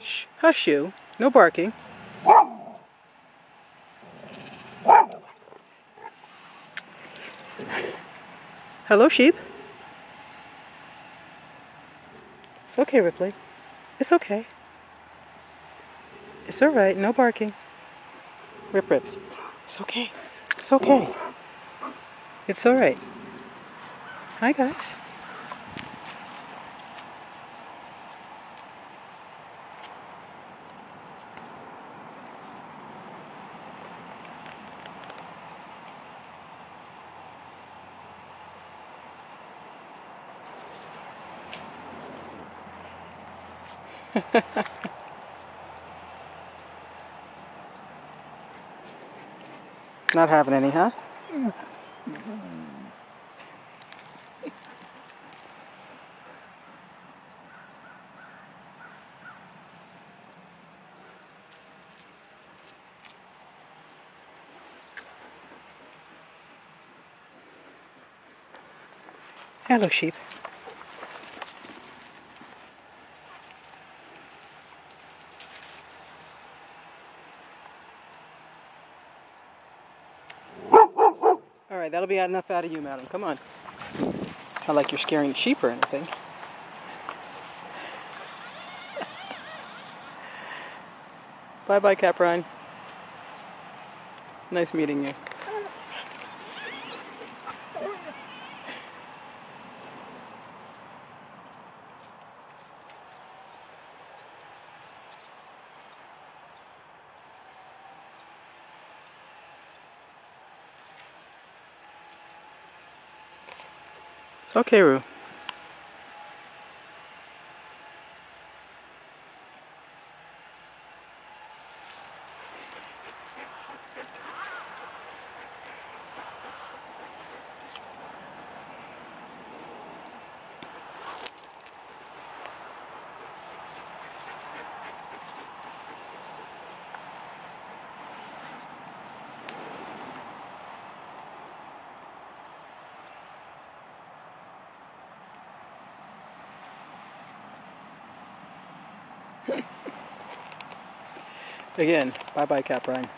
Shh, hush you. No barking. Hello, sheep. It's okay, Ripley. It's okay. It's alright. No barking. Rip, rip. It's okay. It's okay. It's alright. Hi, guys. Not having any, huh? Hello, sheep. Alright, that'll be enough out of you, madam. Come on. Not like you're scaring the sheep or anything. Bye-bye, Caprine. Nice meeting you. It's okay, Roo. Again, bye-bye, Caprine.